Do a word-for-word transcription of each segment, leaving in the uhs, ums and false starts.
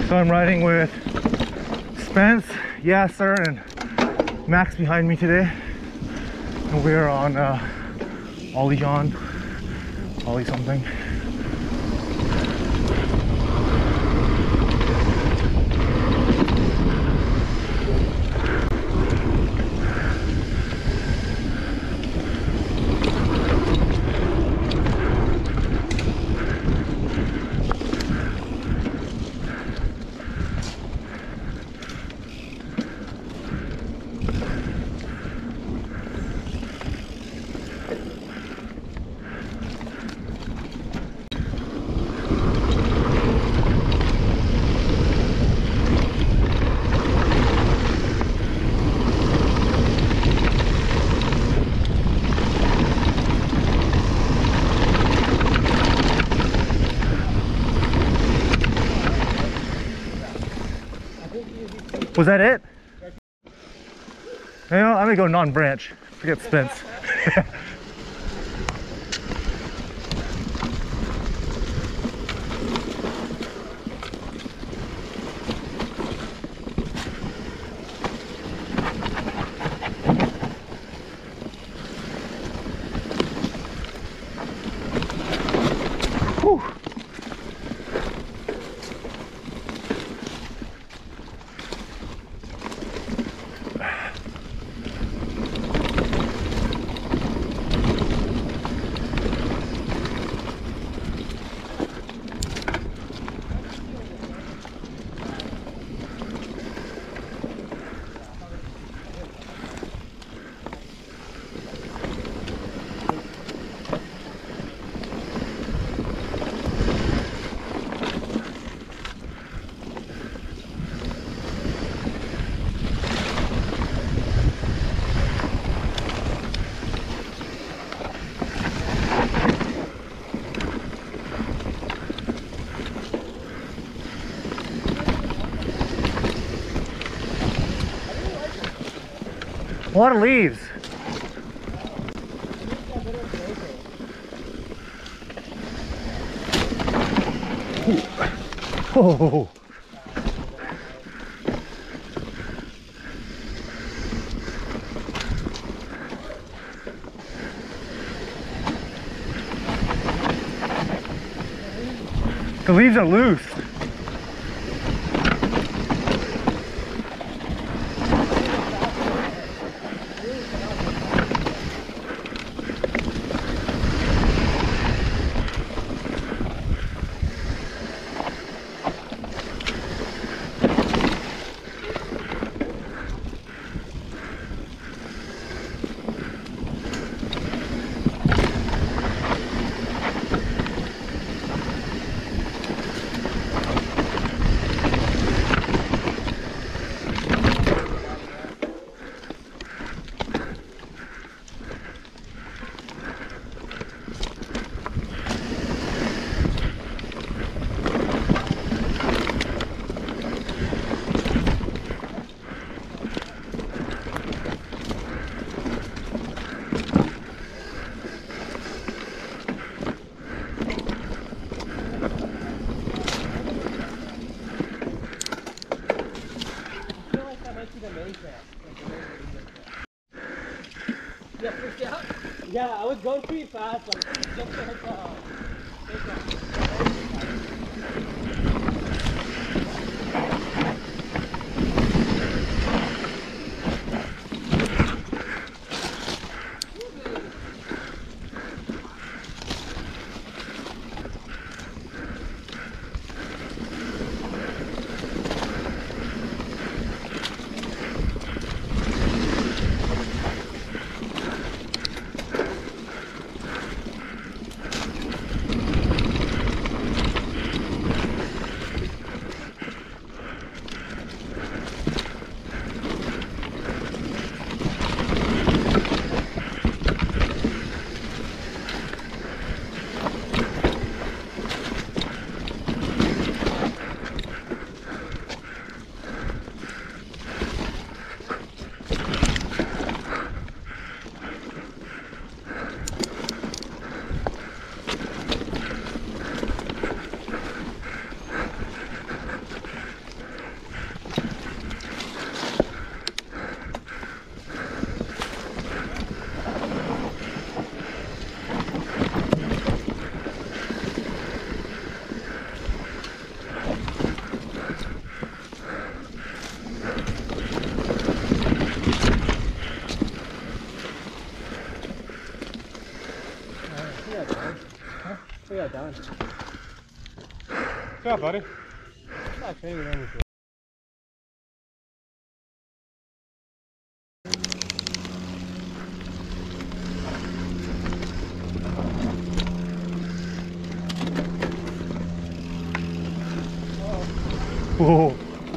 So I'm riding with Spence, Yasser, and Max behind me today. And we're on uh, Olijon, Oli something. Was that it? You know, I'm gonna go non-branch. Forget Spence. Whew. A lot of leaves. Oh. The leaves are loose. Yeah, I was going pretty fast, like just to hit the takeoff. What's up, buddy? I'm not training with anything. Whoa.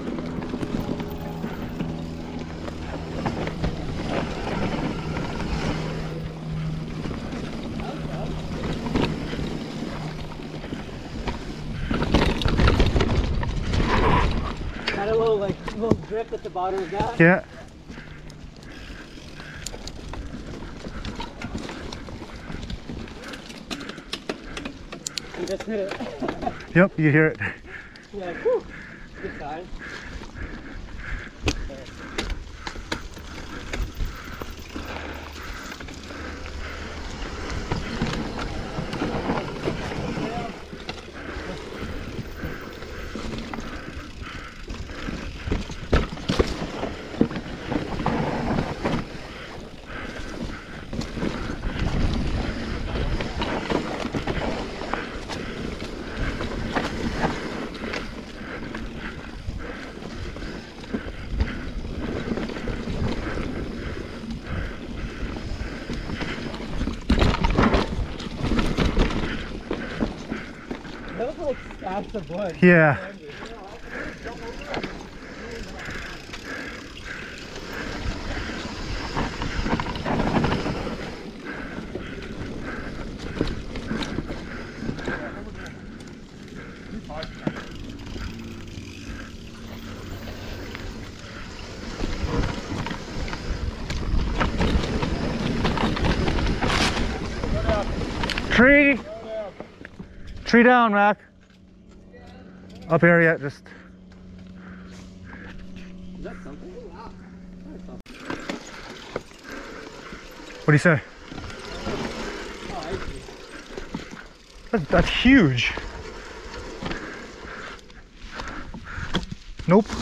Had a little like little drip at the bottom of that. Yeah. You just hit it. Yep, you hear it. Yeah, whew. Good sign. That was like stacks of wood. Yeah. Tree. Tree down, Mac. Up here yet, just. Is that something? Wow. What do you say? Oh, I see. That's, that's huge. Nope.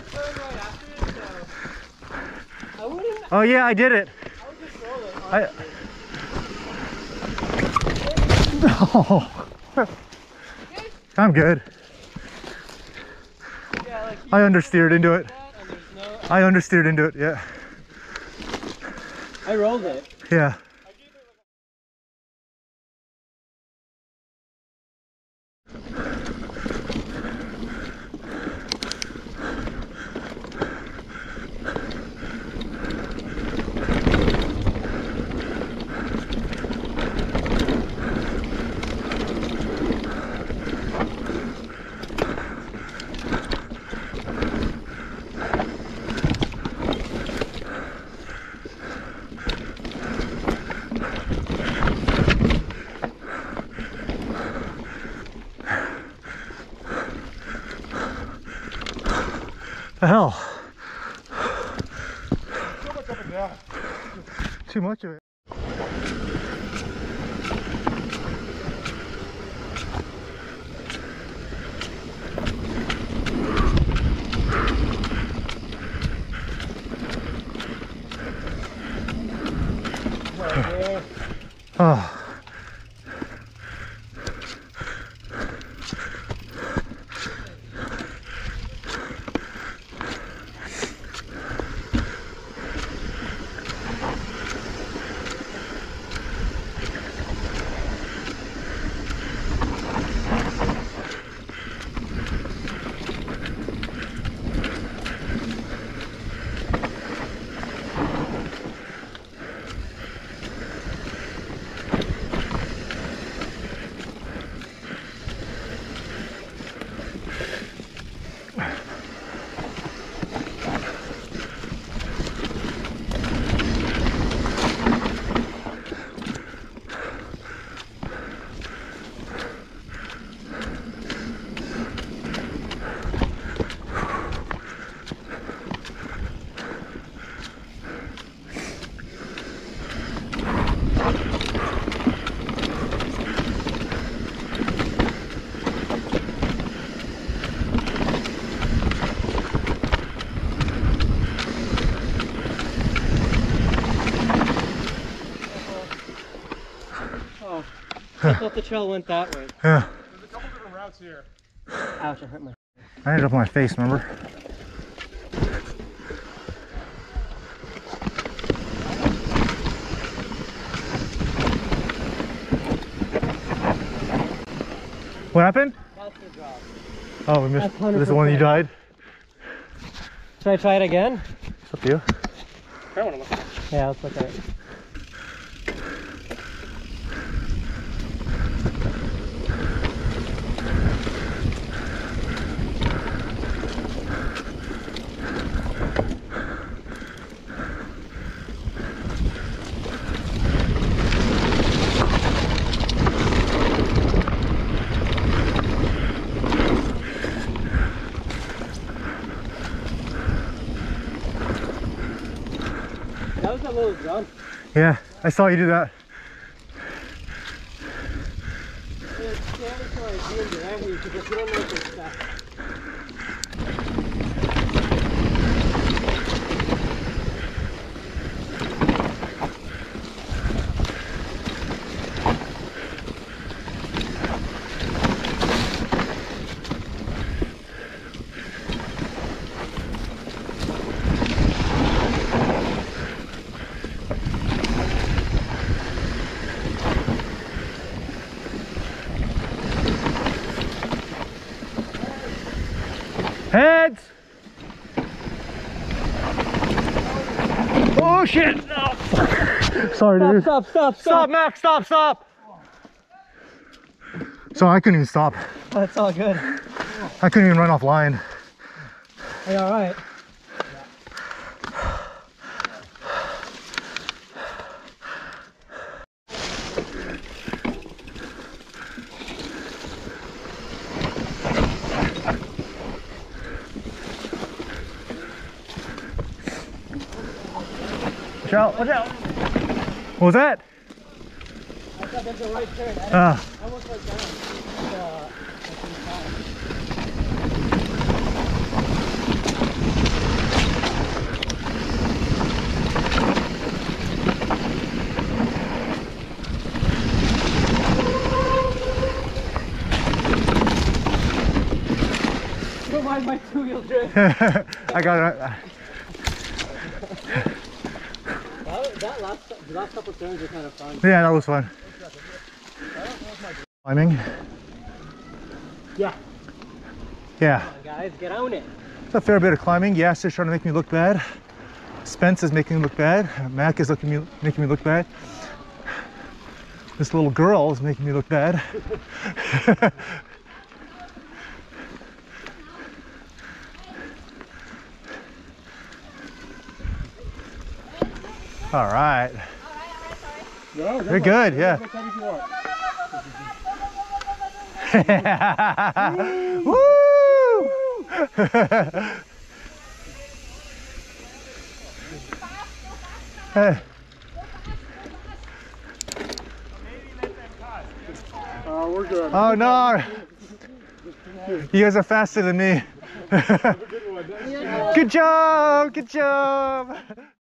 I wouldn't. Oh yeah, I did it. I would just roll it. I. Honestly. Oh. I'm good. Yeah, like I understeered into it. and there's no. I understeered into it. Yeah. I rolled it. Yeah. The hell? So much up and down. Too much of it. Oh. I thought the trail went that way. Yeah. There's a couple different routes here. I Ouch, I hurt my. I ended up on my face, remember? What happened? That's the drop. Oh, we missed. This is the one you died? Should I try it again? It's up to you. Yeah, let's look at it. That was a little jump. Yeah, I saw you do that. It's mandatory being directly because you don't know what to expect. Heads! Oh shit! No. Sorry, Stop, dude. stop, stop, Stop, stop. Max! Stop, stop! So I couldn't even stop. That's all good. I couldn't even run off line. Are you alright? Watch out, watch out! What was that? I thought there's a right turn. I, Ah. I almost went down. Uh, Don't mind my two-wheel drift. I got it. That, that last, the last couple of turns were kind of fun. Yeah, that was fun. Climbing. Yeah. Yeah. Come on, guys, get on it. It's a fair bit of climbing. Yasser's trying to make me look bad. Spence is making me look bad. Mack is looking me, making me look bad. This little girl is making me look bad. All right. No, You're good, yeah. Woo! Hey. Oh, we're good. Oh no! You guys are faster than me. Good job! Good job!